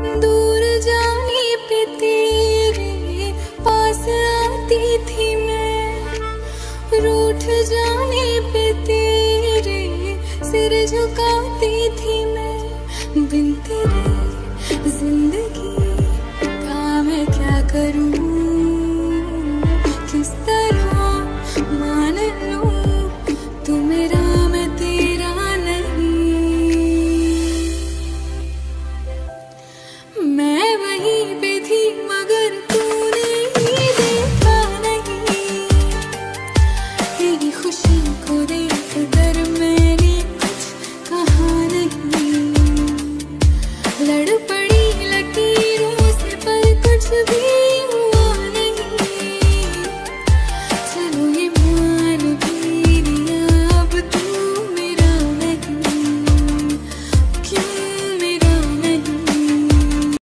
दूर जाने पे तेरे पास आती थी मैं, रूठ जाने पे तेरे सिर झुकाती थी मैं। बिन तेरे जिंदगी का मैं क्या करूं।